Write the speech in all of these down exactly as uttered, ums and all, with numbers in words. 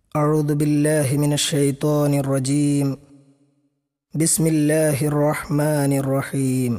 أعوذ بالله من الشيطان الرجيم بسم الله الرحمن الرحيم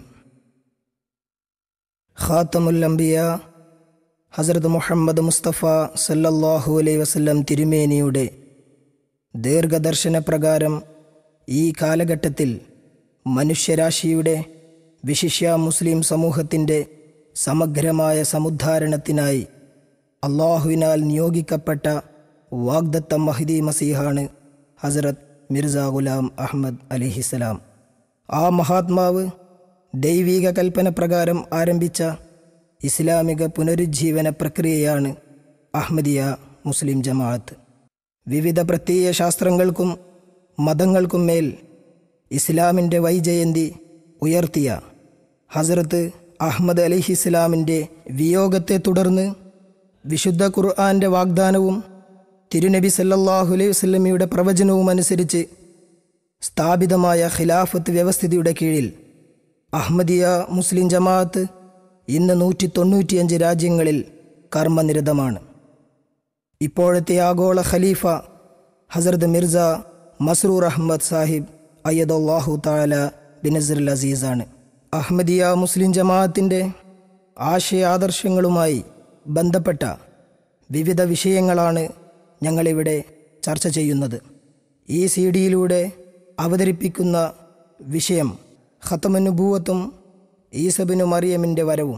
خاتم الأنبياء ഹസ്രത്ത് മുഹമ്മദ് മുസ്തഫ സല്ലല്ലാഹു അലൈഹി വസല്ലം തിരുമേനിയുടെ ദീർഘദർശന പ്രകാരം ഈ കാലഘട്ടത്തിൽ മനുഷ്യരാശിയുടെ വിശിഷ്യ മുസ്ലിം സമൂഹത്തിൻ്റെ സമഗ്രമായ സമുദ്ധാരണത്തിനായി അള്ളാഹുവിനാൽ നിയോഗിക്കപ്പെട്ട വാഗ്ദത്ത മഹ്ദി മസീഹാണ് ഹസ്രത്ത് മിർസ ഗുലാം അഹ്മദ് അലൈഹിസ്സലാം. ആ മഹാത്മാവ് ദൈവിക കൽപ്പന പ്രകാരം ആരംഭിച്ച ഇസ്ലാമിക പുനരുജ്ജീവന പ്രക്രിയയാണ് അഹ്മദിയ മുസ്ലിം ജമാഅത്ത്. വിവിധ പ്രത്യയ ശാസ്ത്രങ്ങൾക്കും മതങ്ങൾക്കും മേൽ ഇസ്ലാമിൻ്റെ വൈജയന്തി ഉയർത്തിയ ഹസ്രത്ത് അഹ്മദ് അലൈഹിസ്സലാമിൻ്റെ വിയോഗത്തെ തുടർന്ന് വിശുദ്ധ ഖുർആൻ്റെ വാഗ്ദാനവും തിരുനബി സല്ലല്ലാഹു അലൈഹി വസല്ലമയുടെ പ്രവചനവും അനുസരിച്ച് സ്ഥാപിതമായ ഖിലാഫത്ത് വ്യവസ്ഥിതിയുടെ കീഴിൽ അഹ്മദിയ മുസ്ലിം ജമാഅത്ത് ഇന്ന് നൂറ്റി തൊണ്ണൂറ്റിയഞ്ച് രാജ്യങ്ങളിൽ കർമ്മനിരതമാണ്. ഇപ്പോഴത്തെ ആഗോള ഖലീഫ ഹസ്രത്ത് മിർസ മസ്റൂർ അഹ്മദ് സാഹിബ് അയ്യദല്ലാഹു തആല ബിനസ്റിൽ അസീസാണ്. അഹ്മദിയ മുസ്ലിം ജമാഅത്തിൻ്റെ ആശയ ആദർശങ്ങളുമായി ബന്ധപ്പെട്ട വിവിധ വിഷയങ്ങളാണ് ഞങ്ങളിവിടെ ചർച്ച ചെയ്യുന്നത്. ഈ സി ഡിയിലൂടെ അവതരിപ്പിക്കുന്ന വിഷയം ഖത്മുൻ നുബുവത്തും ഈസബിനു മറിയമിൻ്റെ വരവും.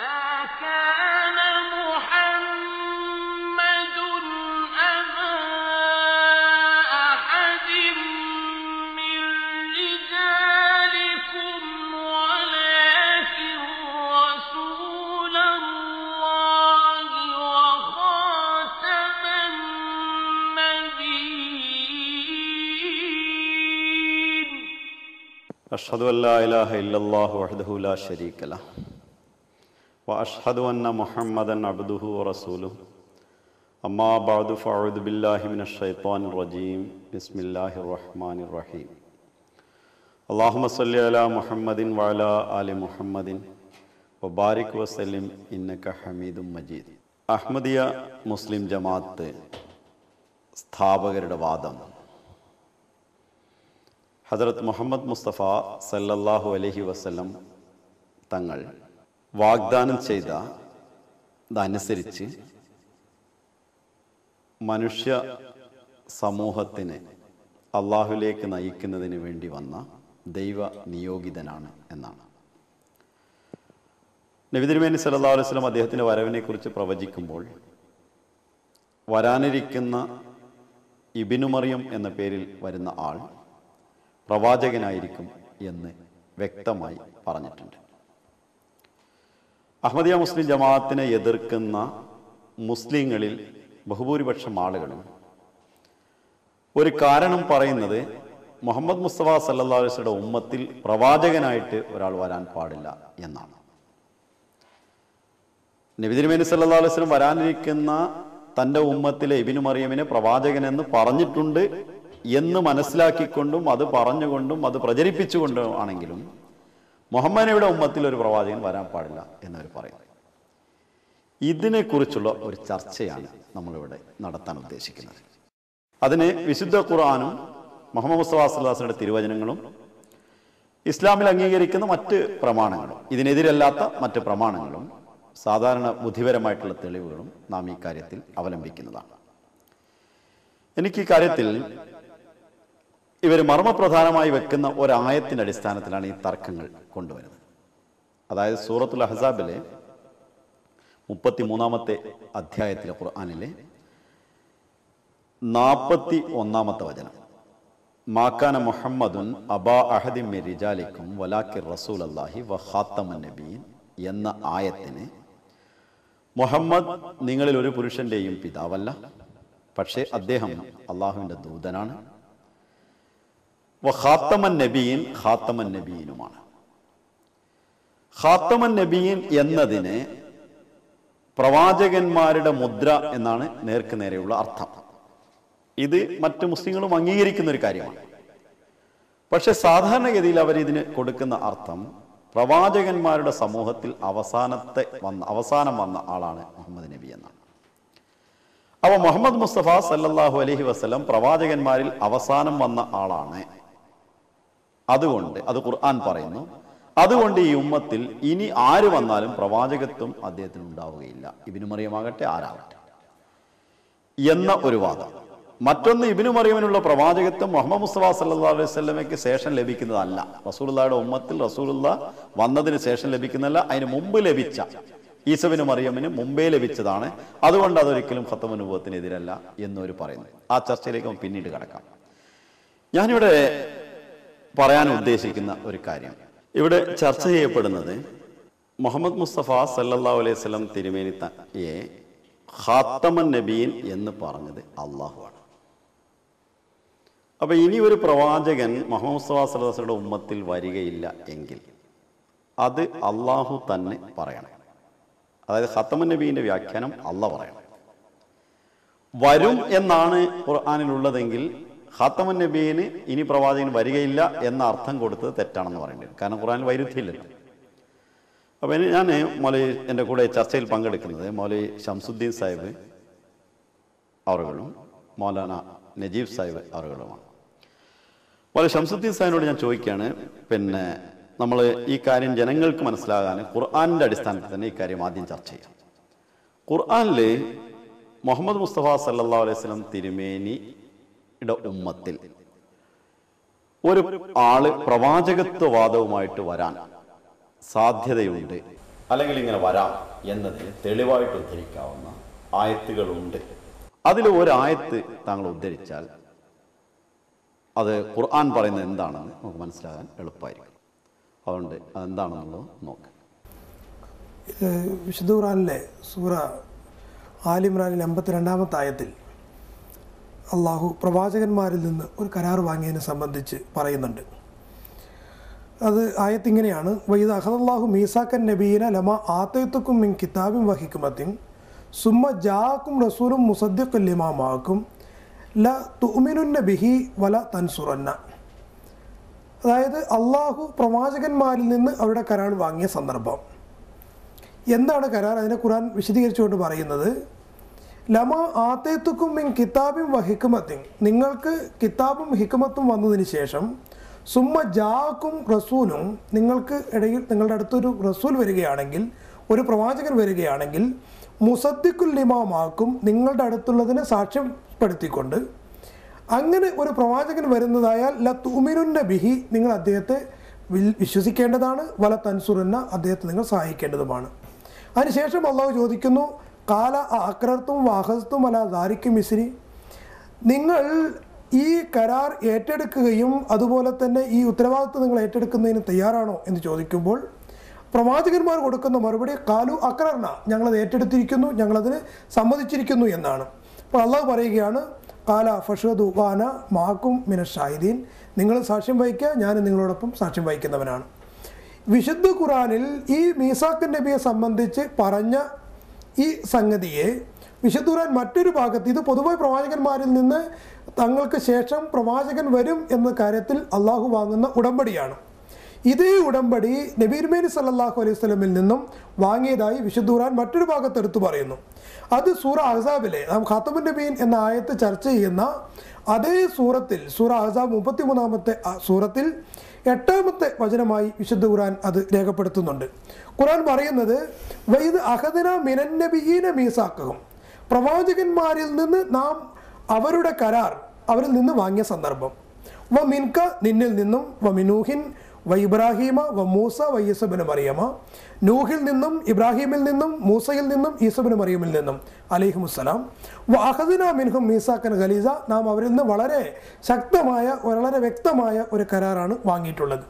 അഷ്ഹദു അല്ലാ ഇലാഹ ഇല്ലല്ലാഹു വഹ്ദഹു ലാ ശരീക ലഹ് വ അഷ്ഹദു അന്ന മുഹമ്മദൻ അബ്ദുഹു വറസൂലുഹു അമ്മാ ബഅദു ഫഅഊദു ബില്ലാഹി മിനശ് ശൈത്വാനിർ റജീം ബിസ്മില്ലാഹിർ റഹ്മാനിർ റഹീം അല്ലാഹുമ്മ സ്വല്ലി അലാ മുഹമ്മദിൻ വ അലാ ആലി മുഹമ്മദിൻ വ ബാരിക് വസല്ലിം ഇന്നക ഹമീദും മജീദ്. അഹ്മദിയ മുസ്ലിം ജമാഅത്ത് സ്ഥാപകരുടെ വാദം ഹദരത്ത് മുഹമ്മദ് മുസ്തഫ സല്ലല്ലാഹു അലൈഹി വസല്ലം തങ്ങൾ വാഗ്ദാനം ചെയ്ത ഇതനുസരിച്ച് മനുഷ്യ സമൂഹത്തിന് അള്ളാഹുലേക്ക് നയിക്കുന്നതിന് വേണ്ടി വന്ന ദൈവ നിയോഗിതനാണ് എന്നാണ്. നബി തിരുമേനി സല്ലല്ലാഹു അലൈഹി വസല്ലം അദ്ദേഹത്തിൻ്റെ വരവിനെ കുറിച്ച് പ്രവചിക്കുമ്പോൾ വരാനിരിക്കുന്ന ഇബ്നു മറിയം എന്ന പേരിൽ വരുന്ന ആൾ പ്രവാചകനായിരിക്കും എന്ന് വ്യക്തമായി പറഞ്ഞിട്ടുണ്ട്. അഹ്മദിയ മുസ്ലിം ജമാഅത്തിനെ എതിർക്കുന്ന മുസ്ലിങ്ങളിൽ ബഹുഭൂരിപക്ഷം ആളുകളും ഒരു കാരണം പറയുന്നത് മുഹമ്മദ് മുസ്തഫ സല്ലല്ലാഹു അലൈഹി വസല്ലം ഉമ്മത്തിൽ പ്രവാചകനായിട്ട് ഒരാൾ വരാൻ പാടില്ല എന്നാണ്. നബി തിരുമേനി സല്ലല്ലാഹു അലൈഹി വസല്ലം വരാനിരിക്കുന്ന തൻ്റെ ഉമ്മത്തിലെ ഇബ്നു മറിയമിനെ പ്രവാചകനെന്ന് പറഞ്ഞിട്ടുണ്ട് എന്ന് മനസ്സിലാക്കിക്കൊണ്ടും അത് പറഞ്ഞുകൊണ്ടും അത് പ്രചരിപ്പിച്ചുകൊണ്ടും ആണെങ്കിലും മുഹമ്മദ് നബിയുടെ ഉമ്മത്തിൽ ഒരു പ്രവാചകൻ വരാൻ പാടില്ല എന്നവർ പറയും. ഇതിനെക്കുറിച്ചുള്ള ഒരു ചർച്ചയാണ് നമ്മളിവിടെ നടത്താൻ ഉദ്ദേശിക്കുന്നത്. അതിന് വിശുദ്ധ ഖുർആനും മുഹമ്മദ് മുസ്തഫ സല്ലല്ലാഹു അലൈഹി വസല്ലമയുടെ തിരുവചനങ്ങളും ഇസ്ലാമിൽ അംഗീകരിക്കുന്ന മറ്റ് പ്രമാണങ്ങളും ഇതിനെതിരല്ലാത്ത മറ്റ് പ്രമാണങ്ങളും സാധാരണ ബുദ്ധിപരമായിട്ടുള്ള തെളിവുകളും നാം ഈ കാര്യത്തിൽ അവലംബിക്കുന്നതാണ്. എനിക്ക് ഈ കാര്യത്തിൽ ഇവർ മർമ്മപ്രധാനമായി വെക്കുന്ന ഒരായത്തിൻ്റെ അടിസ്ഥാനത്തിലാണ് ഈ തർക്കങ്ങൾ കൊണ്ടുവരുന്നത്. അതായത് സൂറത്തുൽ അഹ്സാബിലെ മുപ്പത്തി മൂന്നാമത്തെ അധ്യായത്തിലെ ഖുർആനിലെ നാൽപ്പത്തി ഒന്നാമത്തെ വചനം, മാക്കാന മുഹമ്മദുൻ അബാ അഹദിൻ മിൻ റിജാലിക്കും വലാകിർ റസൂലല്ലാഹി വ ഖാത്തമൻ നബിയീൻ എന്ന ആയത്തിന് മുഹമ്മദ് നിങ്ങളിൽ ഒരു പുരുഷന്റെയും പിതാവല്ല, പക്ഷേ അദ്ദേഹം അള്ളാഹുവിൻ്റെ ദൂതനാണ്, ഖാത്തമൻ നബിയീൻ ഖാത്തമൻ നബിയീനുമാണ്. ഖാത്തമൻ നബിയീൻ എന്നതിന് പ്രവാചകന്മാരുടെ മുദ്ര എന്നാണ് നേർക്ക് നേരെയുള്ള അർത്ഥം. ഇത് മറ്റ് മുസ്ലിങ്ങളും അംഗീകരിക്കുന്ന ഒരു കാര്യമാണ്. പക്ഷെ സാധാരണഗതിയിൽ അവർ ഇതിന് കൊടുക്കുന്ന അർത്ഥം പ്രവാചകന്മാരുടെ സമൂഹത്തിൽ അവസാനത്തെ വന്ന അവസാനം വന്ന ആളാണ് മുഹമ്മദ് നബി എന്നാണ്. അപ്പോൾ മുഹമ്മദ് മുസ്തഫ സല്ലല്ലാഹു അലൈഹി വസല്ലം പ്രവാചകന്മാരിൽ അവസാനം വന്ന ആളാണ്. അതുകൊണ്ട് അത് ഖുർആൻ പറയുന്നു, അതുകൊണ്ട് ഈ ഉമ്മത്തിൽ ഇനി ആര് വന്നാലും പ്രവാചകത്വം അദ്ദേഹത്തിന് ഉണ്ടാവുകയില്ല, ഇബ്നു മറിയമാകട്ടെ ആരാകട്ടെ എന്ന ഒരു വാദം. മറ്റൊന്ന്, ഇബ്നു മറിയമിനുള്ള പ്രവാചകത്വം മുഹമ്മദ് മുസ്തഫ സല്ലല്ലാഹു അലൈഹി വസല്ലമയ്ക്ക് ശേഷം ലഭിക്കുന്നതല്ല. റസൂലുള്ളാഹിയുടെ ഉമ്മത്തിൽ റസൂലുള്ള വന്നതിന് ശേഷം ലഭിക്കുന്നതല്ല, അതിന് മുമ്പ് ലഭിച്ച ഈസാ ഇബ്നു മറിയമിന് മുമ്പേ ലഭിച്ചതാണ്. അതുകൊണ്ട് അതൊരിക്കലും ഖത്തമുൻ നുബുവ്വത്തിനെതിരല്ല എന്നവർ പറയുന്നു. ആ ചർച്ചയിലേക്ക് നമുക്ക് പിന്നീട് കടക്കാം. ഞാനിവിടെ പറയാൻ ഉദ്ദേശിക്കുന്ന ഒരു കാര്യം, ഇവിടെ ചർച്ച ചെയ്യപ്പെടുന്നത് മുഹമ്മദ് മുസ്തഫ സല്ലല്ലാഹു അലൈഹി വസല്ലം തിരുമേനിയെ ഖാത്തമുൻ നബിയീൻ എന്ന് പറഞ്ഞത് അള്ളാഹുവാണ്. അപ്പൊ ഇനി ഒരു പ്രവാചകൻ മുഹമ്മദ് മുസ്തഫ സല്ലല്ലാഹു അലൈഹി വസല്ലമയുടെ ഉമ്മത്തിൽ വരികയില്ല എങ്കിൽ അത് അള്ളാഹു തന്നെ പറയണം. അതായത് ഖാത്തമുൻ നബിയുടെ വ്യാഖ്യാനം അള്ളാഹ് പറയണം. വരും എന്നാണ് ഖുർആനിലുള്ളതെങ്കിൽ ഖാത്തമുൻ നബിയിന് ഇനി പ്രവാചകൻ വരികയില്ല എന്ന അർത്ഥം കൊടുത്തത് തെറ്റാണെന്ന് പറയേണ്ടി വരും. കാരണം ഖുർആനിൽ വൈരുദ്ധ്യമില്ലല്ലോ. അപ്പോൾ ഇനി ഞാൻ മൗലവി എൻ്റെ കൂടെ ചർച്ചയിൽ പങ്കെടുക്കുന്നത് മൗലവി ശംസുദ്ദീൻ സാഹിബ് അവറുകളും മൗലാന നജീബ് സാഹിബ് അവറുകളുമാണ്. മൗലവി ശംസുദ്ദീൻ സാഹിബിനോട് ഞാൻ ചോദിക്കുകയാണ്, പിന്നെ നമ്മൾ ഈ കാര്യം ജനങ്ങൾക്ക് മനസ്സിലാകാൻ ഖുർആനിൻ്റെ അടിസ്ഥാനത്തിൽ തന്നെ ഈ കാര്യം ആദ്യം ചർച്ച ചെയ്യാം. ഖുർആനിൽ മുഹമ്മദ് മുസ്തഫ സല്ലല്ലാഹു അലൈഹി വസല്ലം തിരുമേനിയുടെ ഉമ്മത്തിൽ ഒരു ആള് പ്രവാചകത്വവാദവുമായിട്ട് വരാൻ സാധ്യതയുണ്ട്, അല്ലെങ്കിൽ ഇങ്ങനെ വരാം എന്നതിന് തെളിവായിട്ട് ഉദ്ധരിക്കാവുന്ന ആയത്തുകളുണ്ട്. അതിൽ ഒരായത്ത് താങ്കൾ ഉദ്ധരിച്ചാൽ അത് ഖുർആൻ പറയുന്നത് എന്താണെന്ന് നമുക്ക് മനസ്സിലാകാൻ എളുപ്പമായിരിക്കും. അതുകൊണ്ട് അതെന്താണെന്നുള്ളത് നോക്കാം. വിശുദ്ധ ഖുർആനിലെ സൂറ ആൽ ഇംറാനിലെ അമ്പത്തിരണ്ടാമത്തെ ആയത്തിൽ അള്ളാഹു പ്രവാചകന്മാരിൽ നിന്ന് ഒരു കരാർ വാങ്ങിയതിനെ സംബന്ധിച്ച് പറയുന്നുണ്ട്. അത് ആയത്ത് ഇങ്ങനെയാണ്: വൈദ അഖദല്ലാഹു മീസാക്കൻ നബീന ലമ ആതൈതുക്കും മിൻ കിതാബിൻ വ ഹിക്മത്തിൻ സുമ്മ ജാഅക്കും റസൂലും മുസദ്ദിഖുൻ ലിമാ മഅക്കും ല തുഅ്മിനുന്ന ബിഹി വല തൻസുറന്ന. അതായത് അള്ളാഹു പ്രവാചകന്മാരിൽ നിന്ന് അവരുടെ കരാർ വാങ്ങിയ സന്ദർഭം. എന്താണ് കരാർ? അതിനെ ഖുർആൻ വിശദീകരിച്ചുകൊണ്ട് പറയുന്നത്, ലമ ആതൈതുക്കും മിൻ കിതാബിൻ വ ഹിക്മത്തിൻ, നിങ്ങൾക്ക് കിതാബും ഹിക്മത്തും വന്നതിന് ശേഷം സുമ്മ ജാഅക്കും റസൂലും, നിങ്ങൾക്ക് ഇടയിൽ നിങ്ങളുടെ അടുത്തൊരു റസൂൽ വരികയാണെങ്കിൽ, ഒരു പ്രവാചകൻ വരികയാണെങ്കിൽ, മുസദ്ദിഖുൽ ലിമാ മഅക്കും, നിങ്ങളുടെ അടുത്തുള്ളതിനെ സാക്ഷ്യപ്പെടുത്തിക്കൊണ്ട്, അങ്ങനെ ഒരു പ്രവാചകൻ വരുന്നതായാൽ ല തുഅ്മിനുന്ന ബിഹി, നിങ്ങൾ അദ്ദേഹത്തെ വിശ്വസിക്കേണ്ടതാണ്, വല തൻസുറുന്ന, അദ്ദേഹത്തെ നിങ്ങൾ സഹായിക്കേണ്ടതുമാണ്. അതിനുശേഷം അള്ളാഹു ചോദിക്കുന്നു, കാല അക്രർത്തും വാഹസ്തും അല ദാരിക്കും മിസ്രി, നിങ്ങൾ ഈ കരാർ ഏറ്റെടുക്കുകയും അതുപോലെ തന്നെ ഈ ഉത്തരവാദിത്വം നിങ്ങൾ ഏറ്റെടുക്കുന്നതിന് തയ്യാറാണോ എന്ന് ചോദിക്കുമ്പോൾ പ്രവാചകന്മാർ കൊടുക്കുന്ന മറുപടി കാലു അക്രർണ, ഞങ്ങളത് ഏറ്റെടുത്തിരിക്കുന്നു, ഞങ്ങളതിന് സമ്മതിച്ചിരിക്കുന്നു എന്നാണ്. അപ്പോൾ അള്ളാഹു പറയുകയാണ്, കാല ഫഷദു വാന മാക്കും മിന ഷാഹിദീൻ, നിങ്ങൾ സാക്ഷ്യം വഹിക്കുക, ഞാൻ നിങ്ങളോടൊപ്പം സാക്ഷ്യം വഹിക്കുന്നവനാണ്. വിശുദ്ധ ഖുർആനിൽ ഈ മീസാഖ് നബിയെ സംബന്ധിച്ച് പറഞ്ഞ ഈ സംഗതിയെ വിശുദ്ധ ഖുർആൻ മറ്റൊരു ഭാഗത്ത്, ഇത് പൊതുവായി പ്രവാചകന്മാരിൽ നിന്ന് തങ്ങൾക്ക് ശേഷം പ്രവാചകൻ വരും എന്ന കാര്യത്തിൽ അള്ളാഹു വാങ്ങുന്ന ഉടമ്പടിയാണ്. ഇതേ ഉടമ്പടി നബി തിരുമേനി സല്ലല്ലാഹു അലൈഹി വസല്ലമിൽ നിന്നും വാങ്ങിയതായി വിശുദ്ധ ഖുർആൻ മറ്റൊരു ഭാഗത്ത് എടുത്തു പറയുന്നു. അത് സൂറ അഹ്സാബിലെ നാം ഖാത്തമുൻ നബിയീൻ എന്ന ആയത്ത് ചർച്ച ചെയ്യുന്ന അതേ സൂറത്തിൽ, സൂറ അഹ്സാബ് മുപ്പത്തിമൂന്നാമത്തെ സൂറത്തിൽ എട്ടാമത്തെ വചനമായി വിശുദ്ധ ഖുർആൻ അത് രേഖപ്പെടുത്തുന്നുണ്ട്. ഖുർആൻ പറയുന്നത്, വൈദ് അഖദന മിനൻ നബിയീന മീസാഖഹും, പ്രവാചകന്മാരിൽ നിന്ന് നാം അവരുടെ കരാർ അവരിൽ നിന്ന് വാങ്ങിയ സന്ദർഭം. വ മിൻക, നിന്നിൽ നിന്നും, വ മിനൂഹിൻ വ ഇബ്രാഹീമ വ മൂസ വ ഈസാ ഇബ്നു മറിയമ, നൂഹിൽ നിന്നും ഇബ്രാഹീമിൽ നിന്നും മൂസയിൽ നിന്നും ഈസാ ഇബ്നു മറിയമിൽ നിന്നും അലൈഹിമുസ്സലാം, വ അഖദ്നാ മിൻഹും മീസാക്കൻ ഗലീസ, നാം അവരിൽ നിന്ന് വളരെ ശക്തമായ വളരെ വ്യക്തമായ ഒരു കരാറാണ് വാങ്ങിയിട്ടുള്ളത്.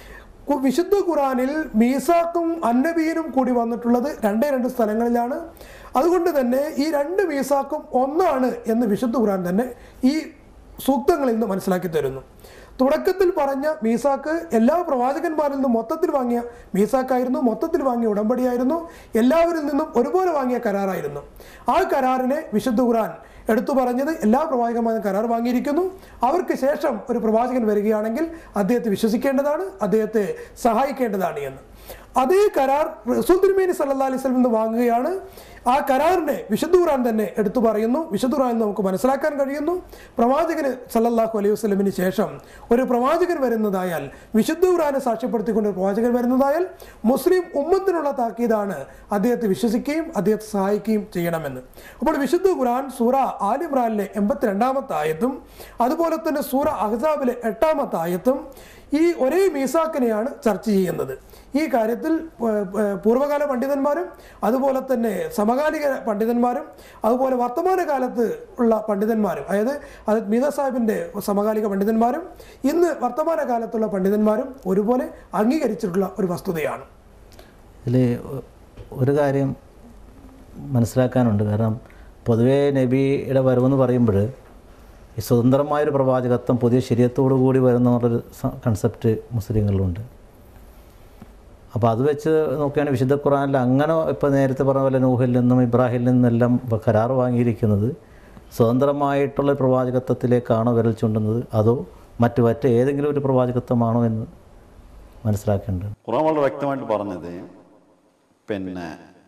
വിശുദ്ധ ഖുർആനിൽ മീസാക്കും അന്നബിയനും കൂടി വന്നിട്ടുള്ളത് രണ്ടേ രണ്ട് സ്ഥലങ്ങളിലാണ്. അതുകൊണ്ട് തന്നെ ഈ രണ്ട് മീസാക്കും ഒന്നാണ് എന്ന് വിശുദ്ധ ഖുർആൻ തന്നെ ഈ സൂക്തങ്ങളിൽ നിന്ന് മനസ്സിലാക്കി തരുന്നു. തുടക്കത്തിൽ പറഞ്ഞ മീസാക്ക് എല്ലാ പ്രവാചകന്മാരിൽ നിന്നും മൊത്തത്തിൽ വാങ്ങിയ മീസാക്കായിരുന്നു, മൊത്തത്തിൽ വാങ്ങിയ ഉടമ്പടിയായിരുന്നു, എല്ലാവരിൽ നിന്നും ഒരുപോലെ വാങ്ങിയ കരാറായിരുന്നു. ആ കരാറിനെ വിശുദ്ധ ഖുർആൻ എടുത്തു പറഞ്ഞത് എല്ലാ പ്രവാചകന്മാരും കരാർ വാങ്ങിയിരിക്കുന്നു, അവർക്ക് ശേഷം ഒരു പ്രവാചകൻ വരികയാണെങ്കിൽ അദ്ദേഹത്തെ വിശ്വസിക്കേണ്ടതാണ്, അദ്ദേഹത്തെ സഹായിക്കേണ്ടതാണ് എന്ന്. അതേ കരാർ റസൂൽ തിരുമേനി സല്ലല്ലാഹു അലൈഹി വസല്ലം നിന്ന് വാങ്ങുകയാണ്. ആ കരാറിനെ വിശുദ്ധ ഖുർആൻ തന്നെ എടുത്തു പറയുന്നു. വിശുദ്ധ ഖുർആൻ നമുക്ക് മനസ്സിലാക്കാൻ കഴിയുന്നു, പ്രവാചകന് സല്ലല്ലാഹു അലൈഹി വസല്ലമിന് ശേഷം ഒരു പ്രവാചകൻ വരുന്നതായാൽ, വിശുദ്ധ ഖുർആനെ സാക്ഷ്യപ്പെടുത്തിക്കൊണ്ട് ഒരു പ്രവാചകൻ വരുന്നതായാൽ മുസ്ലിം ഉമ്മത്തിനുള്ള താക്കീതാണ് അദ്ദേഹത്തെ വിശ്വസിക്കുകയും അദ്ദേഹത്തെ സഹായിക്കുകയും ചെയ്യണമെന്ന്. അപ്പോൾ വിശുദ്ധ ഖുർആൻ സൂറ ആലി ഇംറാനിലെ എൺപത്തിരണ്ടാമത്തെ ആയത്തും അതുപോലെ തന്നെ സൂറ അഹ്സാബിലെ എട്ടാമത്തെ ആയത്തും ഈ ഒരേ മീസാക്കിനെയാണ് ചർച്ച ചെയ്യുന്നത്. ഈ കാര്യത്തിൽ പൂർവ്വകാല പണ്ഡിതന്മാരും അതുപോലെ തന്നെ സമകാലിക പണ്ഡിതന്മാരും അതുപോലെ വർത്തമാനകാലത്ത് ഉള്ള പണ്ഡിതന്മാരും, അതായത് അത് മീത സാഹിബിൻ്റെ സമകാലിക പണ്ഡിതന്മാരും ഇന്ന് വർത്തമാനകാലത്തുള്ള പണ്ഡിതന്മാരും ഒരുപോലെ അംഗീകരിച്ചിട്ടുള്ള ഒരു വസ്തുതയാണ്. ഇതിൽ ഒരു കാര്യം മനസ്സിലാക്കാനുണ്ട്. കാരണം പൊതുവേ നബിയുടെ വരവെന്ന് പറയുമ്പോൾ ഈ സ്വതന്ത്രമായൊരു പ്രവാചകത്വം പുതിയ ശരീഅത്തോടു കൂടി വരുന്ന എന്നുള്ളൊരു കൺസെപ്റ്റ് മുസ്ലിങ്ങളിലുണ്ട്. അപ്പോൾ അത് വെച്ച് നോക്കുകയാണെങ്കിൽ വിശുദ്ധ ഖുർആനിൽ അങ്ങനെ ഇപ്പോൾ നേരത്തെ പറഞ്ഞ പോലെ നൂഹിൽ നിന്നും ഇബ്രാഹിമിൽ നിന്നെല്ലാം കരാർ വാങ്ങിയിരിക്കുന്നത് സ്വതന്ത്രമായിട്ടുള്ള പ്രവാചകത്വത്തിലേക്കാണോ വിരൽ ചൂണ്ടുന്നത്, അതോ മറ്റു മറ്റ് ഏതെങ്കിലും ഒരു പ്രവാചകത്വമാണോ എന്ന് മനസ്സിലാക്കേണ്ടത്. ഖുർആൻ വളരെ വ്യക്തമായിട്ട് പറഞ്ഞത് പിന്നെ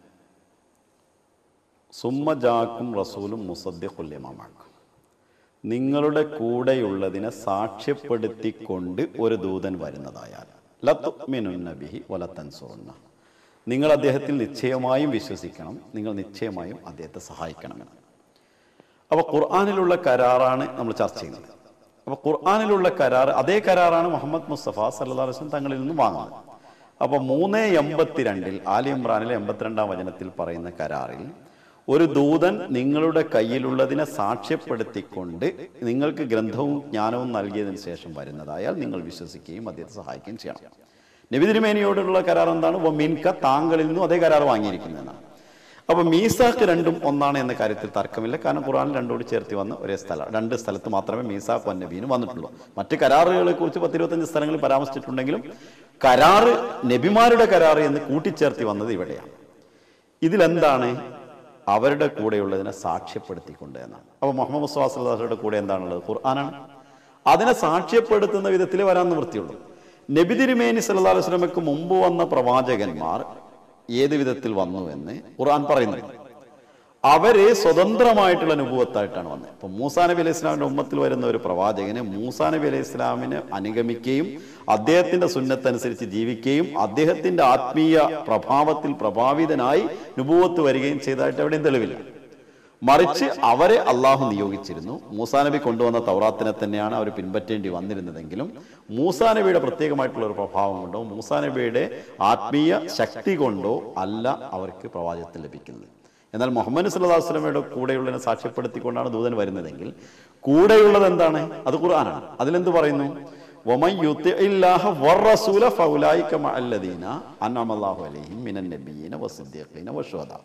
സുമ്മ ജാക്കും റസൂലും മുസദ്ദിഖുൽ ലിമാ മഅക്കും, നിങ്ങളുടെ കൂടെയുള്ളതിനെ സാക്ഷ്യപ്പെടുത്തിക്കൊണ്ട് ഒരു ദൂതൻ വരുന്നതായാൽ ലതുഅ്മിനുന്ന ബിഹി വലതൻസുറുന്ന, നിങ്ങൾ അദ്ദേഹത്തിൽ നിശ്ചയമായും വിശ്വസിക്കണം, നിങ്ങൾ നിശ്ചയമായും അദ്ദേഹത്തെ സഹായിക്കണമെന്ന്. അപ്പോൾ ഖുർആനിലുള്ള കരാറാണ് നമ്മൾ ചർച്ച ചെയ്യുന്നത്. അപ്പോൾ ഖുർആനിലുള്ള കരാർ, അതേ കരാറാണ് മുഹമ്മദ് മുസ്തഫ സല്ലല്ലാഹു അലൈഹി വസല്ലം തങ്ങളിൽ നിന്ന് വാങ്ങുന്നത്. അപ്പോൾ മൂന്ന് എൺപത്തിരണ്ടിൽ ആലി ഇംറാനിലെ എൺപത്തിരണ്ടാം വചനത്തിൽ പറയുന്ന കരാറിൽ ഒരു ദൂതൻ നിങ്ങളുടെ കയ്യിലുള്ളതിനെ സാക്ഷ്യപ്പെടുത്തിക്കൊണ്ട് നിങ്ങൾക്ക് ഗ്രന്ഥവും ജ്ഞാനവും നൽകിയതിനു ശേഷം വരുന്നതായാൽ നിങ്ങൾ വിശ്വസിക്കുകയും അദ്ദേഹത്തെ സഹായിക്കുകയും ചെയ്യണം. നബി തിരുമേനിയോടുള്ള കരാർ എന്താണ്? മിൻക, താങ്കളിൽ നിന്നും അതേ കരാർ വാങ്ങിയിരിക്കുന്നതാണ്. അപ്പോൾ മീസാക്ക് രണ്ടും ഒന്നാണ് എന്ന കാര്യത്തിൽ തർക്കമില്ല. കാരണം ഖുർആനിൽ രണ്ടോട് ചേർത്തി വന്ന ഒരേ സ്ഥലം, രണ്ട് സ്ഥലത്ത് മാത്രമേ മീസാഖ് വൻ നബീന് വന്നിട്ടുള്ളൂ. മറ്റ് കരാറുകളെ കുറിച്ച് പത്തിരുപത്തഞ്ച് സ്ഥലങ്ങളിൽ പരാമർശിച്ചിട്ടുണ്ടെങ്കിലും കരാറ് നബിമാരുടെ കരാറ് എന്ന് കൂട്ടിച്ചേർത്തി വന്നത് ഇവിടെയാണ്. ഇതിലെന്താണ്? അവരുടെ കൂടെയുള്ളതിനെ സാക്ഷ്യപ്പെടുത്തിക്കൊണ്ട് എന്നാണ്. അപ്പോൾ മുഹമ്മദ് മുസ്തഫ സല്ലല്ലാഹു അലൈഹി വസല്ലമയുടെ കൂടെ എന്താണുള്ളത്? ഖുർആനാണ്. അതിനെ സാക്ഷ്യപ്പെടുത്തുന്ന വിധത്തിൽ വരാൻ നിവൃത്തിയുള്ളൂ. നബി തിരുമേനി സല്ലല്ലാഹു അലൈഹി വസല്ലമയ്ക്ക് മുമ്പ് വന്ന പ്രവാചകന്മാർ ഏത് വിധത്തിൽ വന്നു എന്ന് ഖുർആൻ പറയുന്നുണ്ട്. അവരെ സ്വതന്ത്രമായിട്ടുള്ള നുബുവത്തായിട്ടാണ് വന്നത്. ഇപ്പം മൂസാ നബി അലൈഹി ഇസ്ലാമിന്റെ ഉമ്മത്തിൽ വരുന്ന ഒരു പ്രവാചകന് മൂസാ നബി അലൈഹി ഇസ്ലാമിനെ അനുഗമിക്കുകയും അദ്ദേഹത്തിന്റെ സുന്നത്തനുസരിച്ച് ജീവിക്കുകയും അദ്ദേഹത്തിന്റെ ആത്മീയ പ്രഭാവത്തിൽ പ്രഭാവിതനായി നുബുവത്ത് വരികയും ചെയ്തതായിട്ട് എവിടെയും തെളിവില്ല. മറിച്ച് അവരെ അള്ളാഹു നിയോഗിച്ചിരുന്നു. മൂസാ നബി കൊണ്ടുവന്ന തൗറാത്തിനെ തന്നെയാണ് അവർ പിൻപറ്റേണ്ടി വന്നിരുന്നതെങ്കിലും മൂസാ നബിയുടെ പ്രത്യേകമായിട്ടുള്ള ഒരു പ്രഭാവം കൊണ്ടോ മൂസാ നബിയുടെ ആത്മീയ ശക്തി കൊണ്ടോ അല്ല അവർക്ക് പ്രവാചകത്വം ലഭിക്കുന്നത്. എന്നാൽ മുഹമ്മദ് സല്ലല്ലാഹു അലൈഹി വസല്ലമയുടെ കൂടെയുള്ളതിനെ സാക്ഷ്യപ്പെടുത്തിക്കൊണ്ടാണ് ദൂതൻ വരുന്നതെങ്കിൽ കൂടെയുള്ളത് എന്താണ്? അത് ഖുർആനാണ്. അതിലെന്ത് പറയുന്നു? വമൻ യുതിഇല്ലാഹ വറസൂല ഫൗലൈക മഅല്ലദീന അൻഅമല്ലാഹു അലൈഹിം മിനൻ നബിയ്യീന വസ്സിദ്ദീഖീന വശുഹദാ.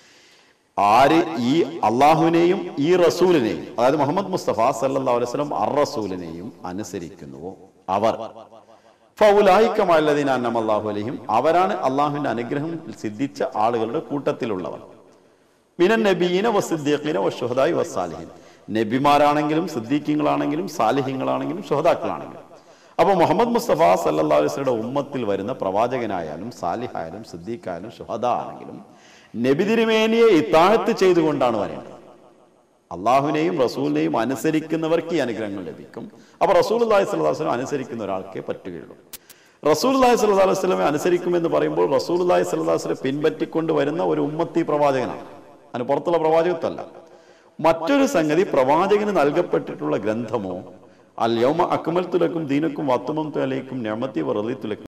ആര് ഈ അള്ളാഹുവിനെയും ഈ റസൂലിനെയും, അതായത് മുഹമ്മദ് മുസ്തഫ സല്ലല്ലാഹു അലൈഹി വസല്ലം അർ റസൂലിനെയും അനുസരിക്കുന്നുവോ അവർ ഫൗലൈക മഅല്ലദീന അൻഅമല്ലാഹു അലൈഹിം, അവരാണ് അള്ളാഹുവിന്റെ അനുഗ്രഹം സിദ്ധിച്ച ആളുകളുടെ കൂട്ടത്തിലുള്ളവർ. മിനൻ നബിയ്യീന വസ്സിദ്ദീഖീന വശുഹദാഇ വസ്സാലിഹീൻ, നബിമാരാണെങ്കിലും സിദ്ദീഖീങ്ങളാണെങ്കിലും സാലിഹീങ്ങളാണെങ്കിലും ശുഹദാക്കളാണെങ്കിലും. അപ്പോൾ മുഹമ്മദ് മുസ്തഫ സല്ലല്ലാഹു അലൈഹി വസല്ലമയുടെ ഉമ്മത്തിൽ വരുന്ന പ്രവാചകനായാലും സാലിഹായാലും സിദ്ദീഖായാലും ശുഹദാ ആണെങ്കിലും നബി തിരുമേനിയെ ഇത്താഅത്ത് ചെയ്തുകൊണ്ടാണ് വരേണ്ടത്. അള്ളാഹുവിനെയും റസൂലിനെയും അനുസരിക്കുന്നവർക്ക് ഈ അനുഗ്രഹങ്ങൾ ലഭിക്കും. അപ്പോൾ റസൂലുള്ളാഹി സ്വല്ലല്ലാഹു അലൈഹി വസല്ലം അനുസരിക്കുന്ന ഒരാൾക്കേ പറ്റുകയുള്ളൂ. റസൂലുള്ളാഹി സ്വല്ലല്ലാഹു അലൈഹി വസല്ലമയെ അനുസരിക്കുമെന്ന് പറയുമ്പോൾ റസൂലുള്ളാഹി സ്വല്ലല്ലാഹു അലൈഹി വസല്ലം പിൻപറ്റിക്കൊണ്ട് വരുന്ന ഒരു ഉമ്മത്തി പ്രവാചകനാണ്, അതിന് പുറത്തുള്ള പ്രവാചകത്വമല്ല. മറ്റൊരു സംഗതി, പ്രവാചകന് നൽകപ്പെട്ടിട്ടുള്ള ഗ്രന്ഥമോ അൽ യൗമ അക്മൽതു ലക്കും ദീനക്കും വഅത്മംതു അലൈക്കും നിഅമതി വറളിതു ലക്കും